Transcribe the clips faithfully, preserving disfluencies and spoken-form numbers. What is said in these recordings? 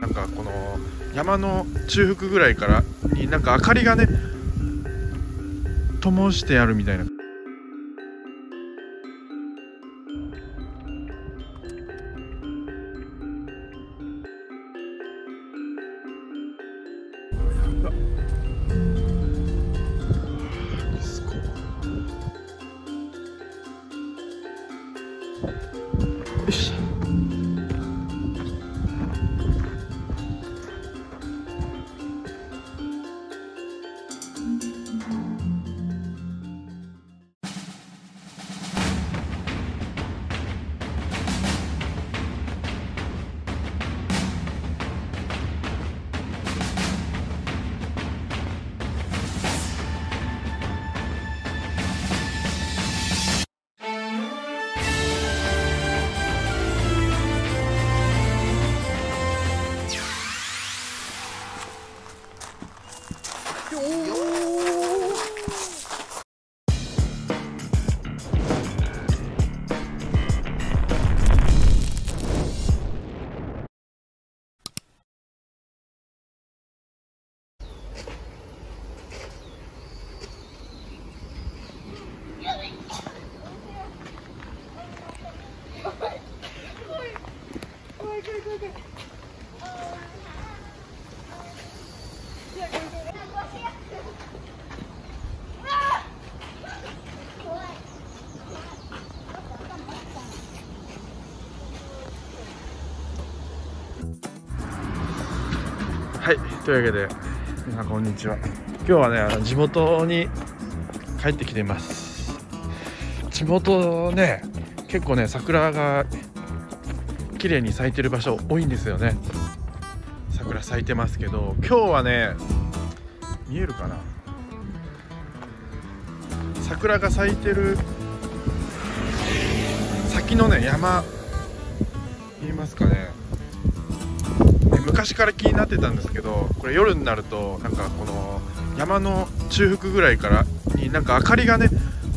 なんかこの山の中腹ぐらいからになんか明かりがね灯してあるみたいな。よし。はい、というわけで皆さんこんにちは。今日はね、あの地元に帰ってきています。地元ね、結構ね桜が綺麗に咲いてる場所多いんですよね。桜咲いてますけど、今日はね見えるかな、桜が咲いてる先のね山見えますかね。昔から気になってたんですけど、これ夜になるとなんかこの山の中腹ぐらいからになんか明かりがね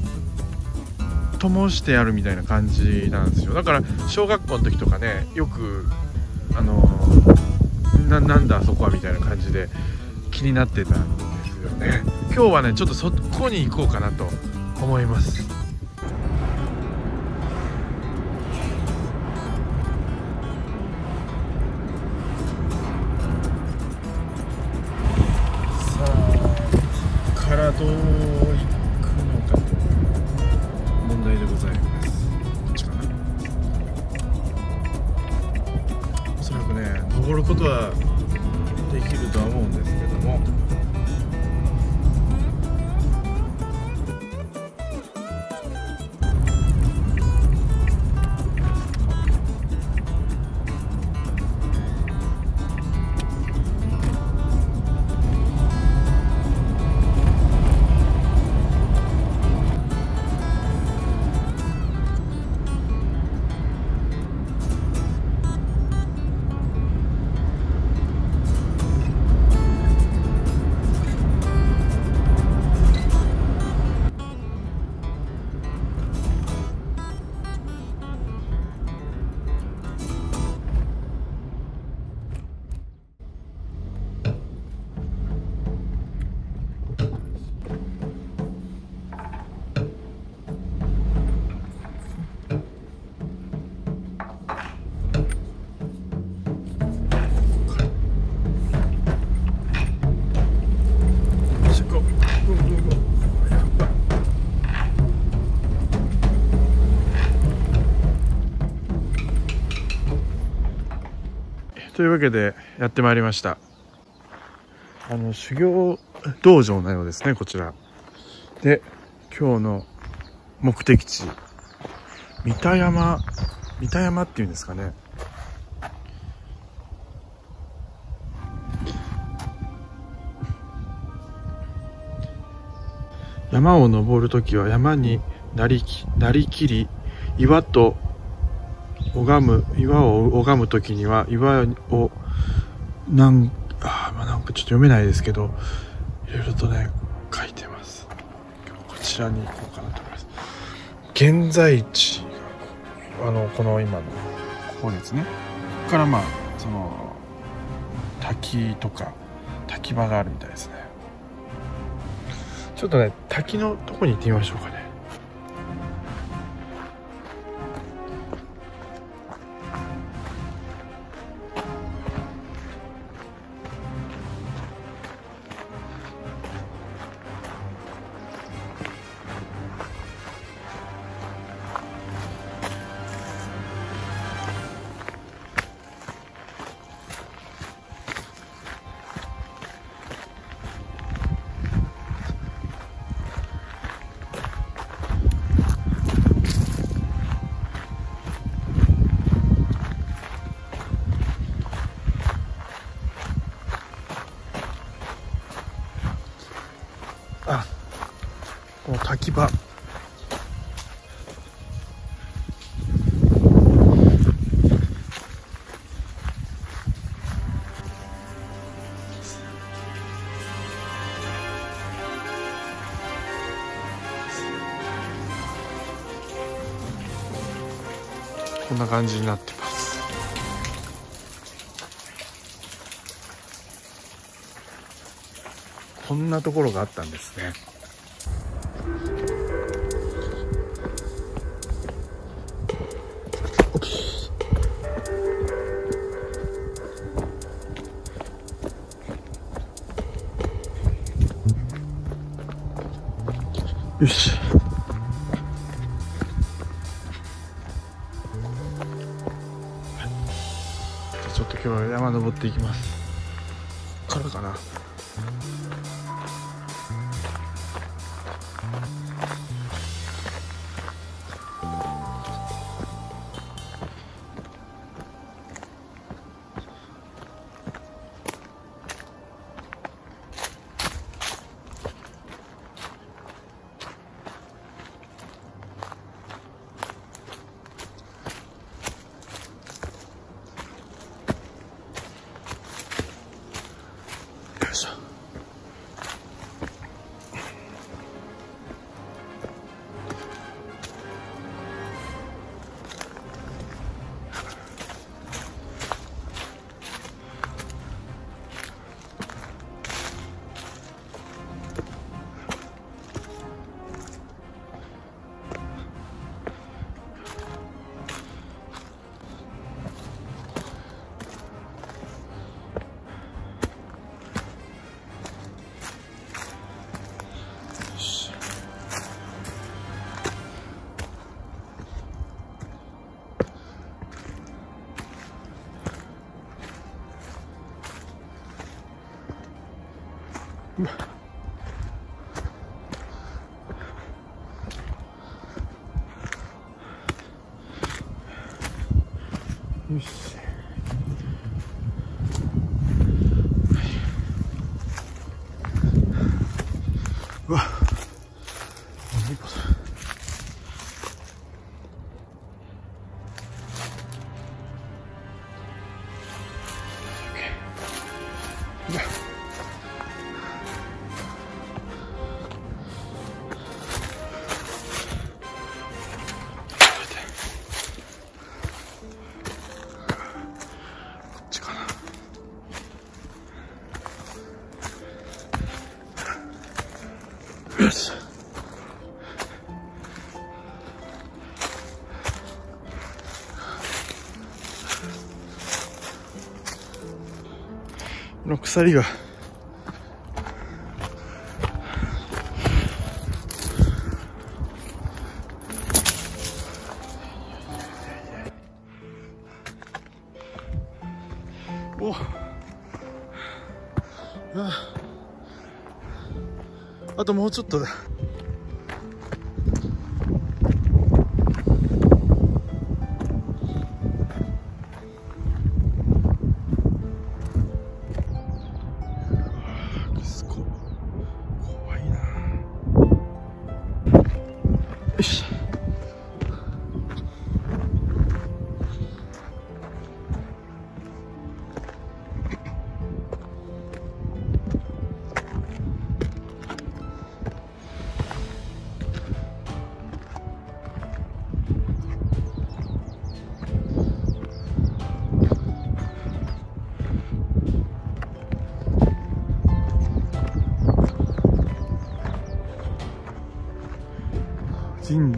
灯してあるみたいな感じなんですよ。だから小学校の時とかね、よくあのな、なんだそこはみたいな感じで気になってたんですよね。今日はねちょっとそこに行こうかなと思います。からどう行くのかと問題でございます。こっちかな。おそらくね登ることはできるとは思うんですけども、というわけでやってまいりました。あの修行道場のようですね、こちらで。今日の目的地三田山三田山っていうんですかね。山を登るときは山になりき、なりきり岩と拝む岩を拝むときには岩をなんあ、まあ、なんかちょっと読めないですけど、いろいろとね書いてます。こちらに行こうかなと思います。現在地があのこの今のここですね。ここからまあその滝とか滝場があるみたいですね。ちょっとね滝のとこに行ってみましょうかね。あ、この滝場。こんな感じになってます。こんなところがあったんですね。よし。ちょっと今日は山登っていきます。からかな。よいしょ。よし。うわ、何これ。うわ。よし。この鎖がおああともうちょっとだ。怖いな。よし。 神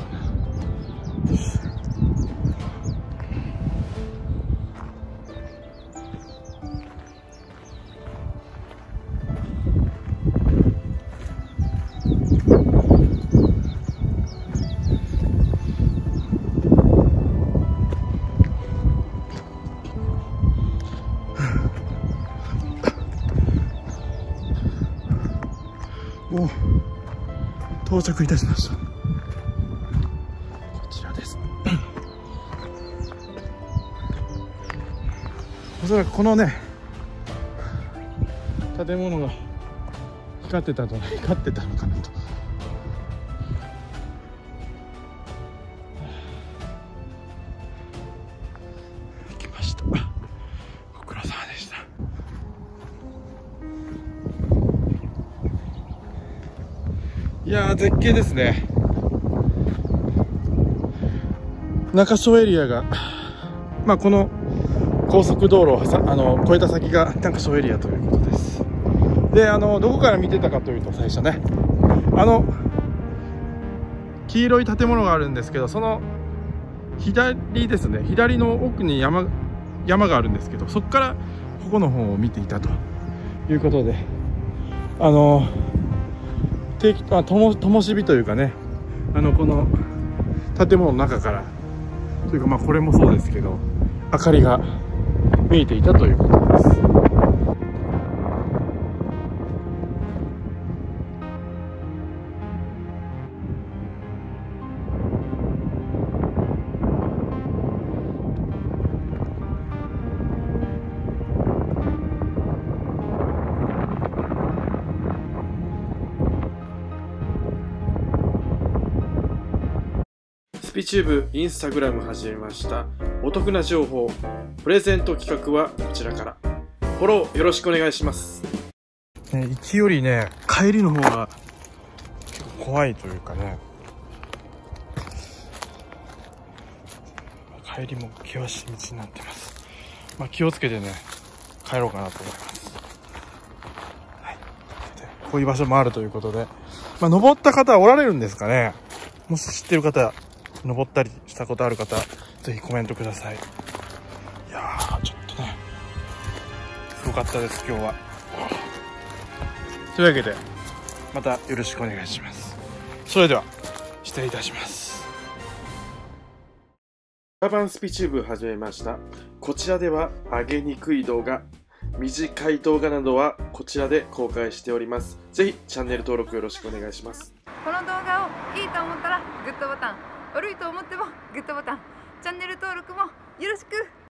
お到着いたしました。こちらですおそらくこのね建物が光ってたと光ってたのかなと。来ました。ご苦労様でした。いやー絶景ですね。中庄エリアがまあこの高速道路をさあの越えた先が中庄エリアということです。であのどこから見てたかというと、最初ねあの黄色い建物があるんですけど、その左ですね、左の奥に山山があるんですけど、そこからここの方を見ていたということで、あの定期あとも灯火というかね、あのこの建物の中からというか、まあこれもそうですけど明かりが見えていたということです。 スピチューブインスタグラム始めました。お得な情報プレゼント企画はこちらから、フォローよろしくお願いします。 ね、行きよりね帰りの方が結構怖いというかね、帰りも険しい道になってます。まあ、気をつけてね帰ろうかなと思います。はい、こういう場所もあるということで、まあ、登った方はおられるんですかね。もし知ってる方、登ったりしたことある方、ぜひコメントください。いやーちょっとねすごかったです今日は。というわけでまたよろしくお願いします。それでは失礼いたします。 カバンスピチューブ始めました。こちらでは上げにくい動画、短い動画などはこちらで公開しております。ぜひチャンネル登録よろしくお願いします。 この動画をいいと思ったらグッドボタン、悪いと思ってもグッドボタン、チャンネル登録もよろしく。